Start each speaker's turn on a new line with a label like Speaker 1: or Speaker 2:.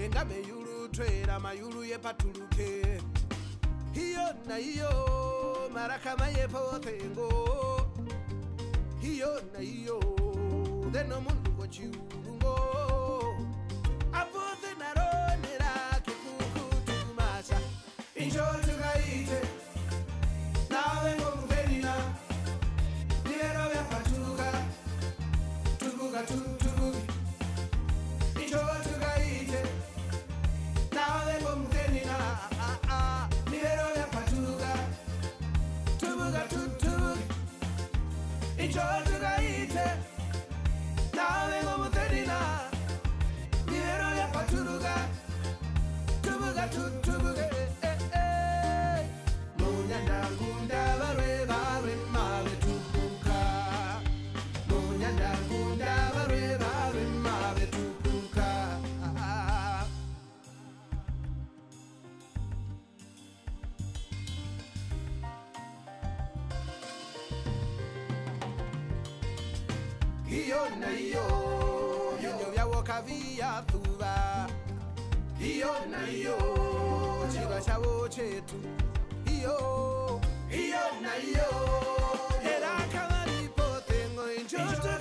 Speaker 1: engame yulu twera mayulu ye patuluke hiyo na hiyo marakama ye potengo hiyo na hiyo deno mundu ko chiurungo apote naronera kikukutumasha injo tukaite nawe ngomvenina nero ya patuka tupuka tupuki injo tukaite nawe ngomvenina nero ya patuka tupuka tupuki injo tukaite nawe ngomvenina nero ya patuka tupuka tupuki hiyo na hiyo vinyo vya wokavia tuva hiyo na hiyo chiva chavo chetu hiyo na hiyo era kama nipo tengo injoto